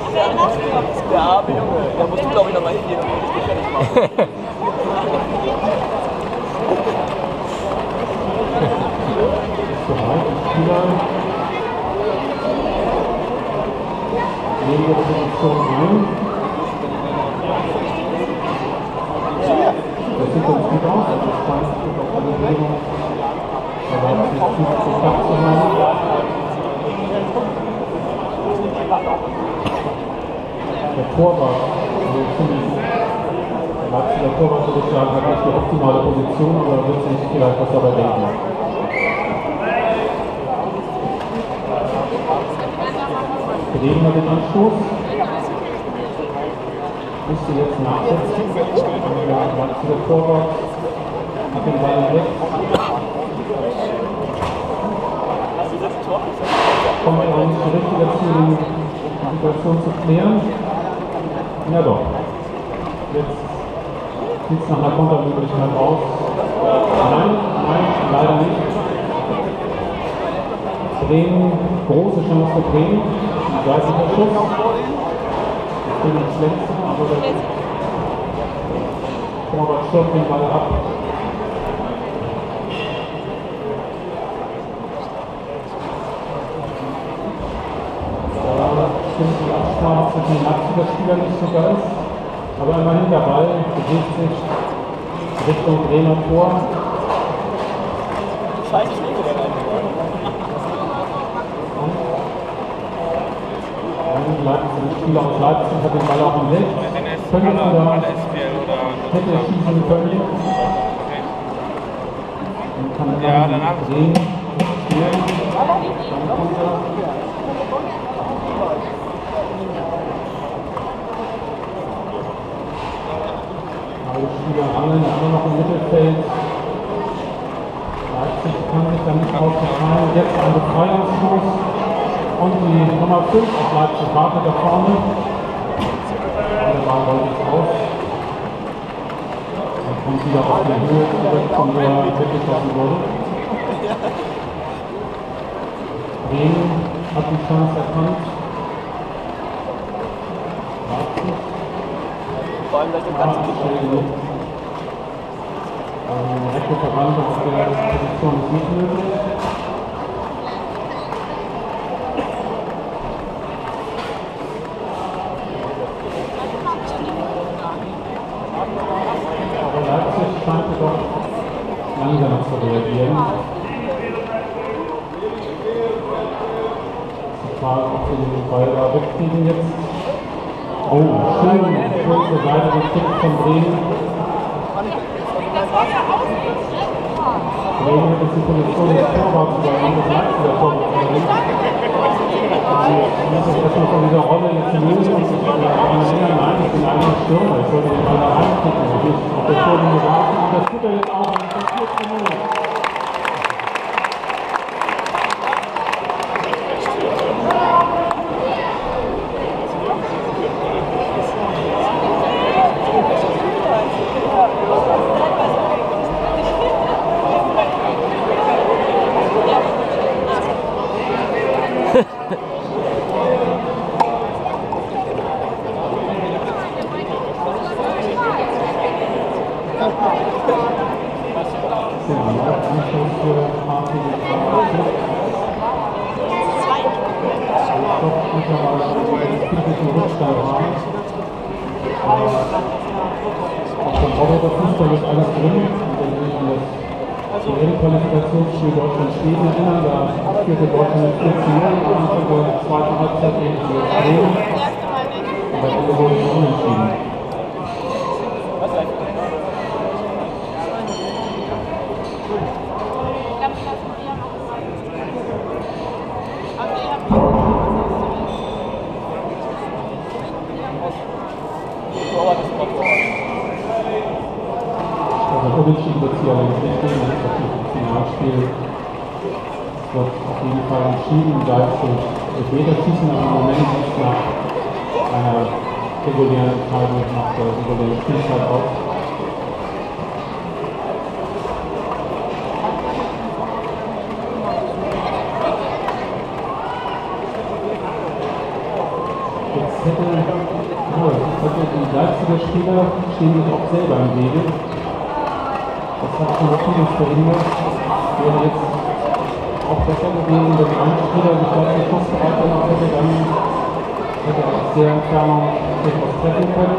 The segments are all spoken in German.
Der arme Junge, da musst du glaube ich nochmal hingehen und dich fertig machen. Wenige Position rein. Das sieht ganz gut aus, also es scheint sich auf eine Bewegung erlaubt, sich gut zu Kraft zu haben. Der Torwart, also ziemlich, der Leipziger Torwart würde ich sagen, hat nicht die optimale Position, aber wird sich vielleicht was dabei denken. Bremen hat den Anstoß. Müsste jetzt nachsetzen. Der Leipziger Torwart hat den Ball weg. Kommt aber nicht so richtig dazu, die Situation zu klären. Ja doch. Jetzt sieht es nach einer Kontermöglichkeit aus. Nein, leider nicht. Bremen, große Chance für Bremen. Seitiger Schuss. Ich bin nicht schlecht, aber der Torwart stoppt den Ball ab. Stimmt die Absprache zwischen den Leipziger Spielern nicht so geil, aber immerhin der Ball bewegt sich Richtung Bremer Tor. Ein Spieler aus Leipzig hat den Ball auch im Weg. Können oder hätte er schießen können. Und kann dann drehen, spielen. Dann kommt er. Alle Spieler angeln, immer noch im Mittelfeld. Leipzig kann sich da nicht ausgefallen. Jetzt ein Befreiungsstoß. Und die Nummer 5 aus Leipzig wartet da vorne. Der Ball rollt jetzt aus. Dann kommt wieder auf die Höhe zurück, von der er weggeschossen wurde. Bremen hat die Chance erkannt. Leipzig. Vor allem gleich den ganzen Kick. Rechte Verwandte auf der Position ist nicht möglich. Aber Leipzig scheint doch langsamer zu reagieren. Die Frage, ob sie den Ball da wegkriegen jetzt. Oh, schön zur Seite gekickt von Bremen. Bremen hat jetzt die Position des Torwarts übernommen, des Leipziger Torwarts übernommen. Sie müssen sich erstmal von dieser Rolle jetzt lösen und sich daran erinnern, nein, ich bin eigentlich Stürmer, ich sollte den Ball da reinkicken und nicht auf der Torlinie warten. Und das tut er jetzt auch, und das passiert genug. Qualifikationsspiel Deutschland-Schweden erinnern, da führte Deutschland mit 14-0 am Anfang der zweiten Halbzeit gegen die Schweden. Aber am Ende wurde es unentschieden. Unentschieden wird sie allerdings nicht gehen, das ist natürlich ein Finalspiel. Es wird auf jeden Fall entschieden, da es durch Elfmeterschießen, aber im Moment sieht es nach einer regulären Entscheidung nach der regulären Spielzeit aus. Jetzt Die Leipziger Spieler stehen sich auch selber im Wege. Das hat schon vieles verhindert. Wäre jetzt auch besser gewesen, wenn ein Spieler sich gleich den Schussbereit gemacht hätte, dann hätte er aus der Entfernung etwas treffen können.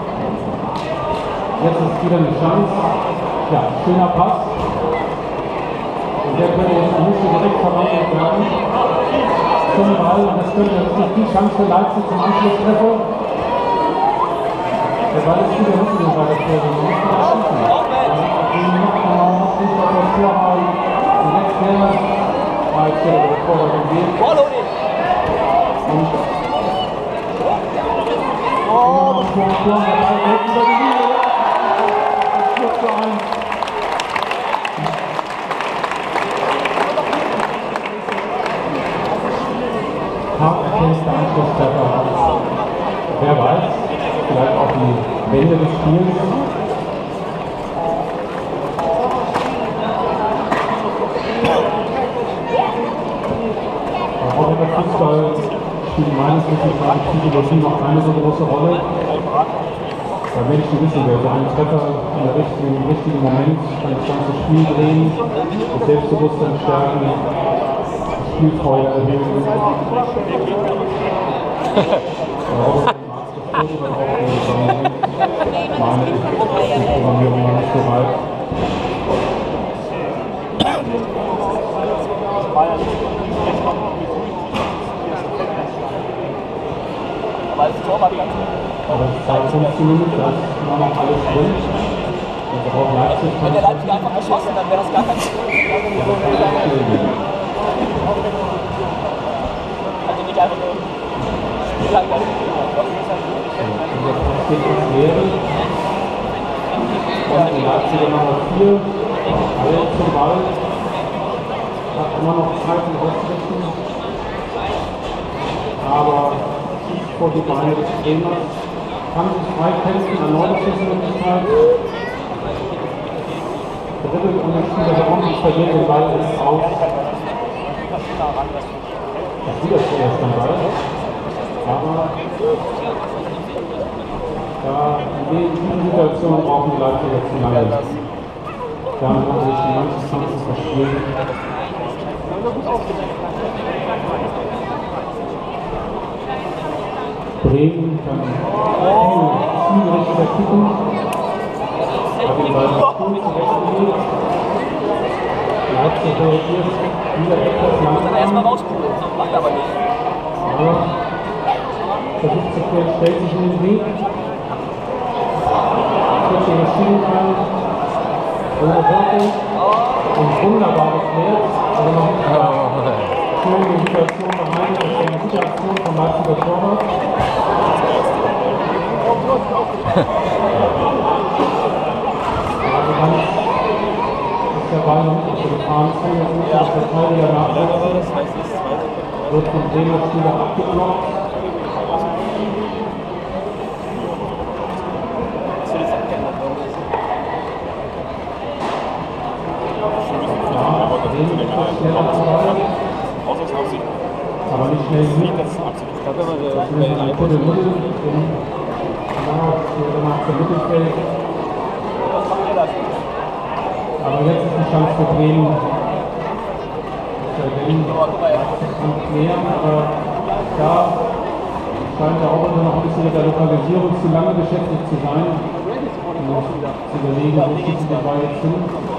Jetzt ist wieder eine Chance. Ja, schöner Pass. Und der könnte jetzt müsste direkt verwandelt werden. Zum Ball. Und das könnte natürlich die Chance für Leipzig zum Anschlusstreffer. Der Ball ist wieder hinten in der Torlinie. Man muss mal schießen. Noch nicht auf das Tor haben. Direkt selber. Jetzt wird der Torwart im Weg. Und Tor dabei. Über die Linie. 4:1. Hart erkennster Anschlusstreffer. Wer weiß, vielleicht auch die Wende des Spiels. Auch in der Fußball spielt meines Wissens nach Psychologie noch keine so große Rolle. Weil Menschen wissen, wer so einen Treffer im richtigen Moment kann das ganze Spiel drehen, das Selbstbewusstsein stärken, das Spielfreude erhöhen. Meine Programmierung noch nicht so weit. Aber es zeigt uns zumindest, dass immer noch alles drin. Also auch Leipzig kann. Wenn der Leipzig einfach geschossen, dann wäre das gar kein Spiel. Also nicht einfach nur Spiellang. Und jetzt ins Leere. Und die Leipziger Nummer 4. Alle zum Ball. Hat immer noch Zeit, um auszurichten. Aber vor die Beine des Trainers. Kann sich freikämpfen, erneut Schussmöglichkeit. Dribbelt und den Spieler der Raum verliert den Ball ist aus. Das ist wieder zuerst am Ball. Aber in dieser Situation brauchen die Leipziger zu lange. Damit haben sich die manche Chancen verspielt. Bremen kann zielgerichtet kicken. Hat den Ball gut zurechtgelegt. Leipzig reagiert wieder etwas langsam. Erstmal rauspulen, macht aber nicht. Aber versucht zu klären, stellt sich in den Weg. Kurze Maschinen rein. Ohne Worte. Und wunderbar geklärt. Also noch nicht schnell die Situation behind. Das ist eine gute Aktion vom Leipziger Torwart. Also dann ist der Ball noch nicht auf der Gefahrenzone. Jetzt muss der Verteidiger nachsetzen. Wird vom Bremer Spieler abgeblockt. Aber nicht schnell genug. Das ist ein Kuddelmuddel, danach zum Mittelfeld. Aber jetzt ist die Chance für Bremen. Bremen kann klären, aber da scheint der Roboter noch ein bisschen mit der Lokalisierung zu lange beschäftigt zu sein. Zu überlegen, wo schießen die Ball jetzt hin.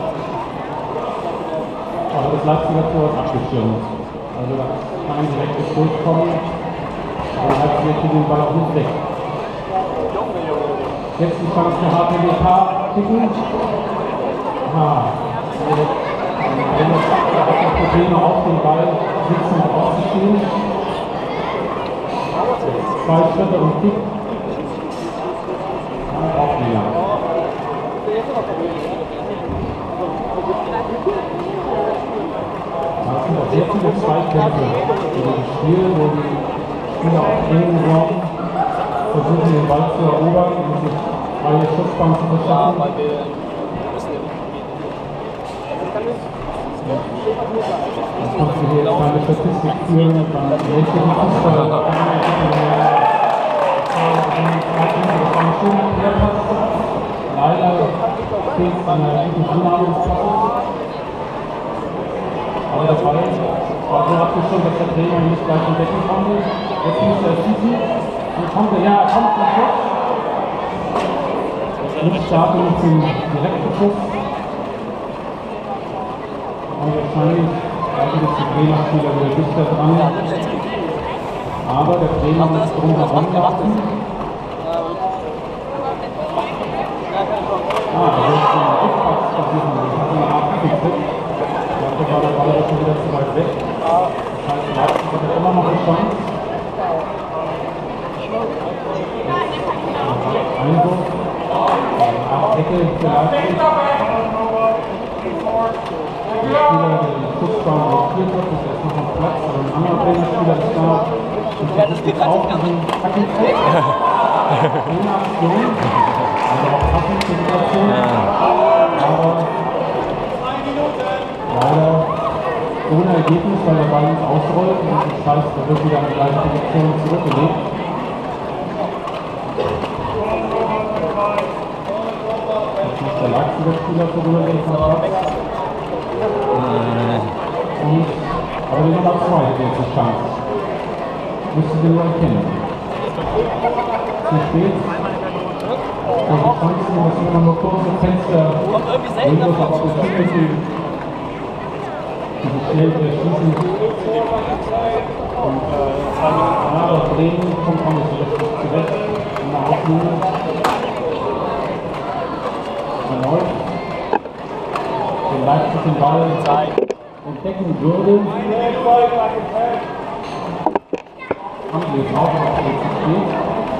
Aber das Leipziger Tor ist abgeschirmt. Also da ist kein direktes Durchkommen. Aber Leipziger kriegt den Ball auch nicht weg. Jetzt die Chance für HPBK kicken. Da hat noch Probleme auf den Ball sitzen und auszustehen. 2 Schritte und Kick. Auch mehr. Es sind auch sehr viele Zweikämpfe in dem Spiel, wo die Spieler auch Training brauchen, versuchen den Ball zu erobern und sich freie Schussbahn zu verschaffen. Das kannst du hier jetzt meine Statistik führen, beim menschlichen Fußball. schon, dass der Trainer nicht gleich entdecken konnte. Jetzt muss er schießen. Und kommt er, ja, er kommt zum Schuss. Nicht starten zum direkten Schuss. Und wahrscheinlich eigentlich die Trainerspieler wieder dichter dran. Aber der Trainer muss drumherum laufen. Da wird es einen Rückpass versuchen. Das hat eine Art Abgetritt. Dafür war der Ball schon wieder zu weit weg. Das heißt, Leipzig hat immer noch eine Chance. Einwurf. Ecke für Leipzig. Der Spieler, der den Schussbahn blockiert hat, ist jetzt noch am Platz, aber ein anderer Trainerspieler ist da. Und versucht jetzt auch diesen Tackeltrick. Ohne Aktion. Also auch passend zur Situation. Aber leider ohne Ergebnis, weil der Ball nicht ausrollt. Und das heißt, er wird wieder an die gleiche Position zurückgelegt. Jetzt muss der Leipziger Spieler vorübergehen vom Platz. Aber die Nummer 2 hat jetzt die Chance. Müsste sie nur erkennen. Zu spät. Und die Chancen, dass immer nur kurze Fenster Windows auf Opportunity diese schnell wieder schießen. Und das Drehen kommt auch nicht so richtig zurecht. In der Aufnahme. Erneut. Den Leipzig den Ball entdecken würde. Handel ist auch noch zu spät.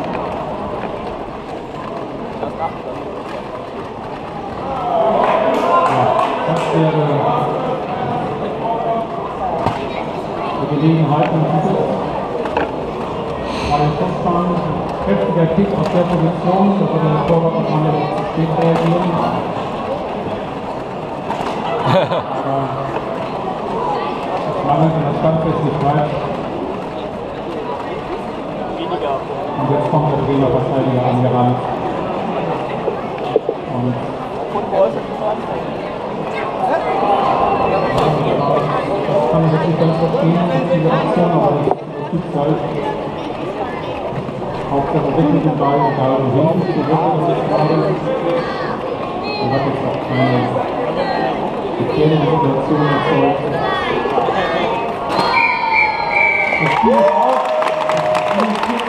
Das wäre die Gelegenheit im Titel. Aber Schussbahn, kräftiger Kick aus der Position, da würde der Torwart auch mal zu spät reagieren. Aber das mangelt in der Standfestigkeit. Und jetzt kommt der Trainerverteidiger angerannt. Und das kann ich jetzt nicht ganz verstehen, diese Aktion, aber das gibt es halt. Hauptsache weg mit dem Ball, egal wohin, so wird er das gerade. Er hat jetzt auch keine gefährliche Situation erzeugt. Das Spiel ist auf, das Spiel ist